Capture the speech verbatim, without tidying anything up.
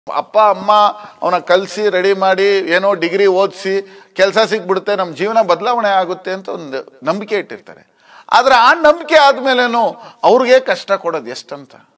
ಅಪ್ಪ ಅಮ್ಮ ಅವನ ಕಲಿಸಿ ರೆಡಿ ಮಾಡಿ ಏನೋ ಡಿಗ್ರಿ ಓದಿಸಿ ಕೆಲಸ ಸಿಕ್ಬಿಡುತ್ತೆ, ನಮ್ಮ ಜೀವನ ಬದಲಾವಣೆ ಆಗುತ್ತೆ ಅಂತ ಒಂದು ನಂಬಿಕೆ ಇಟ್ಟಿರ್ತಾರೆ. ಆದ್ರೆ ಆ ನಂಬಿಕೆ ಆದ್ಮೇಲೇನು ಅವ್ರಿಗೆ ಕಷ್ಟ ಕೊಡೋದು ಎಷ್ಟಂತ.